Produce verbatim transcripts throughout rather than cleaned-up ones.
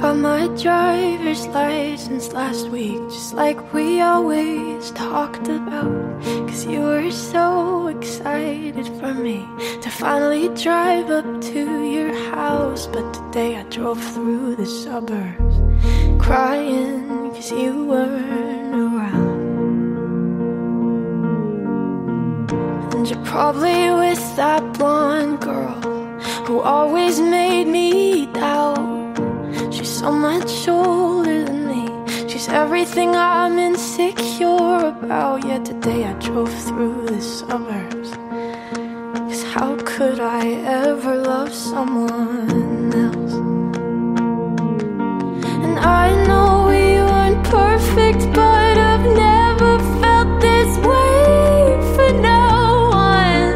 got my driver's license last week, just like we always talked about. Cause you were so excited for me to finally drive up to your house. But today I drove through the suburbs crying cause you weren't around. And you're probably with that blonde girl who always made me doubt. She's so much older than me, she's everything I'm insecure about. Yet today I drove through the suburbs, cause how could I ever love someone else? And I know we weren't perfect, but I've never felt this way for no one.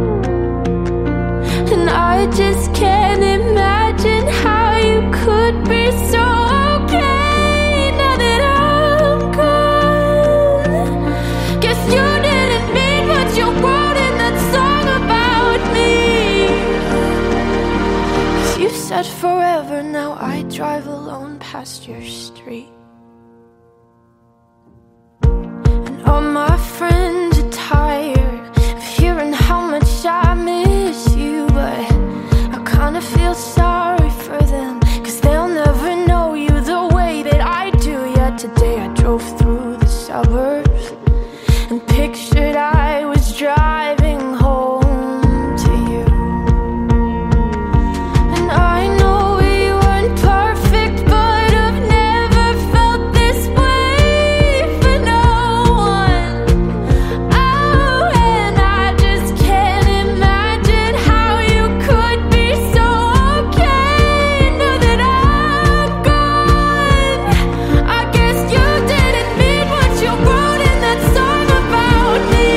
And I just can't imagine how you could be so okay now that I'm gone. Guess you didn't mean what you wrote in that song about me. Cause you said forever, now I drive alone past your street. And all my friends are tired of hearing how much I miss you, but I kinda feel sorry for them, cause they'll never know you the way that I do. Yet today I drove through the suburbs and pictured I was driving home to you. And I know we weren't perfect, but I've never felt this way for no one. Oh, and I just can't imagine how you could be so okay now that I'm gone. I guess you didn't mean what you wrote in that song about me.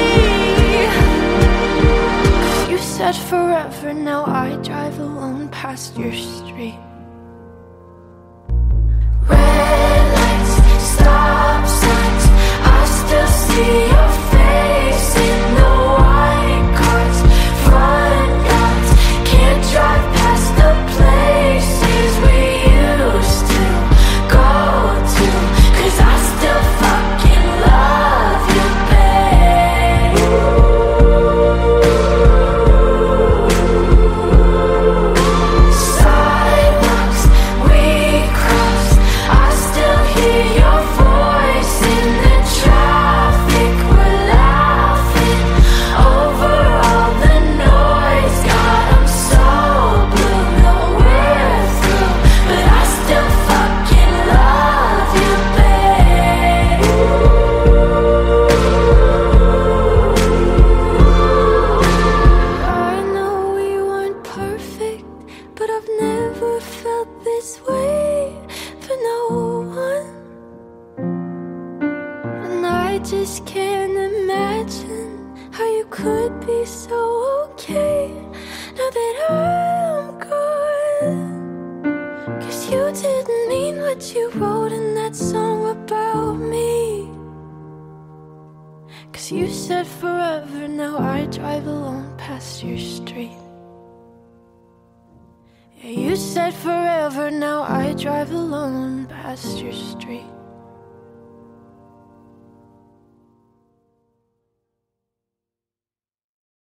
Cause you said forever, now I drive alone past your street. Red lights, stop signs, I still see your face in the white cars, front yards. Can't drive past the places we used to go to, cause I still fucking love you, babe. Sidewalks we crossed, I still hear your voice in the traffic. We're laughing over all the noise. God, I'm so blue, no we're through, but I still fucking love you, babe. I know we weren't perfect, but I've never felt this way for no one. And I just can't imagine how you could be so okay now that I'm gone. Cause you didn't mean what you wrote in that song about me. Cause you said forever, now I drive alone past your street. Yeah, you said forever, now I drive alone past your street.